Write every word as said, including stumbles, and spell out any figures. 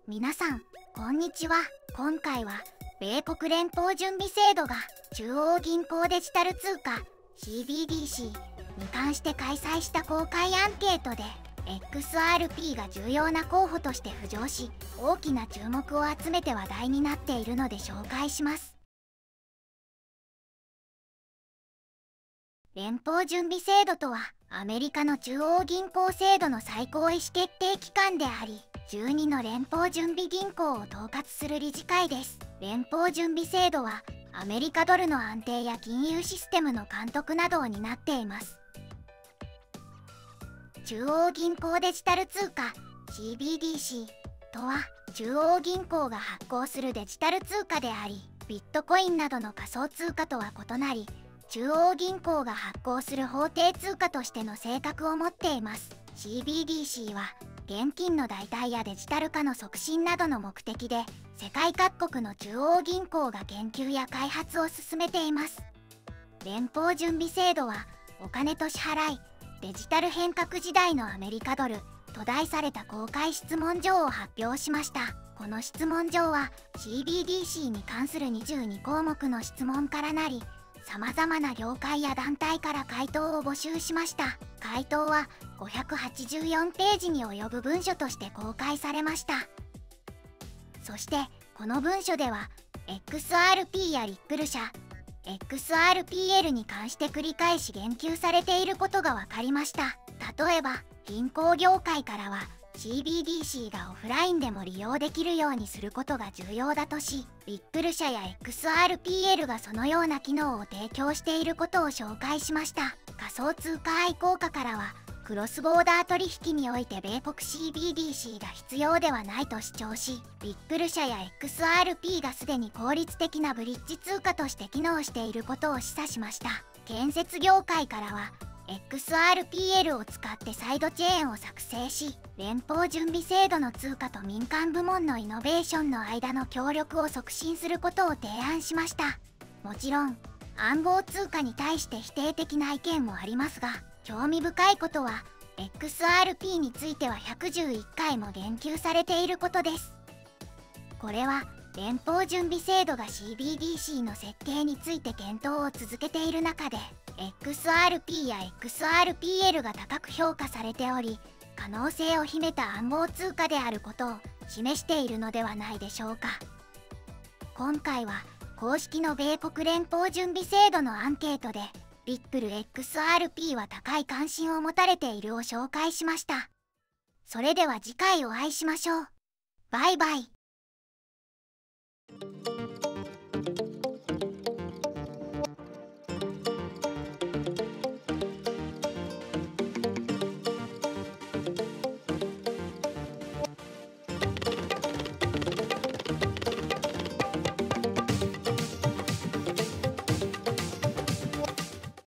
皆さんこんにちは。今回は米国連邦準備制度が中央銀行デジタル通貨 シービーディーシー に関して開催した公開アンケートで エックスアールピー が重要な候補として浮上し、大きな注目を集めて話題になっているので紹介します。連邦準備制度とはアメリカの中央銀行制度の最高意思決定機関であり、じゅうにの連邦準備銀行を統括する理事会です。連邦準備制度はアメリカドルの安定や金融システムの監督などを担っています。中央銀行デジタル通貨 シービーディーシー とは、中央銀行が発行するデジタル通貨であり、ビットコインなどの仮想通貨とは異なり、中央銀行が発行する法定通貨としての性格を持っています。 シービーディーシー は現金の代替やデジタル化の促進などの目的で、世界各国の中央銀行が研究や開発を進めています。連邦準備制度はお金と支払い、デジタル変革時代のアメリカドルと題された公開質問状を発表しました。この質問状は シービーディーシー に関するにじゅうにこうもくの質問からなり、さまざまな業界や団体から回答を募集しました。回答はごひゃくはちじゅうよんページに及ぶ文書として公開されました。そしてこの文書では エックスアールピー やリップル社 エックスアールピーエル に関して繰り返し言及されていることが分かりました。例えば銀行業界からは シービーディーシー がオフラインでも利用できるようにすることが重要だとし、リップル社や エックスアールピーエル がそのような機能を提供していることを紹介しました。仮想通貨愛好家からは、クロスボーダー取引において米国 シービーディーシー が必要ではないと主張し、リップル社や エックスアールピー がすでに効率的なブリッジ通貨として機能していることを示唆しました。建設業界からは、エックスアールピーエル を使ってサイドチェーンを作成し、連邦準備制度の通貨と民間部門のイノベーションの間の協力を促進することを提案しました。もちろん暗号通貨に対して否定的な意見もありますが、興味深いことは エックスアールピー についてはひゃくじゅういっかいも言及されていることです。これは連邦準備制度が シービーディーシー の設計について検討を続けている中で、 エックスアールピー や エックスアールピーエル が高く評価されており、可能性を秘めた暗号通貨であることを示しているのではないでしょうか。今回は公式の米国連邦準備制度のアンケートで、リップル エックスアールピー は高い関心を持たれているを紹介しました。それでは次回お会いしましょう。バイバイ。